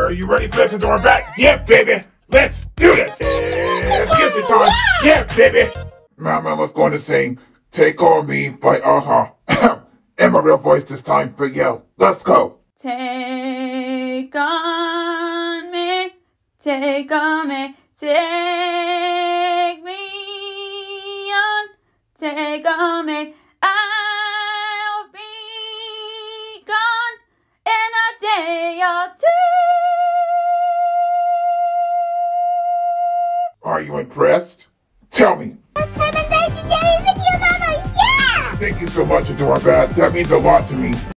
Are you ready for this, Adora Bat? Yeah, baby. Let's do this. It's Skipper time. Yeah, baby. My mama's going to sing "Take On Me" by a-ha. In my real voice this time, but yo, let's go. Take on me, take on me, take me on, take on me. I'll be gone in a day or two. Are you impressed? Tell me. Let's have a legendary video, Mama! Yeah! Thank you so much, Adora Bat. That means a lot to me.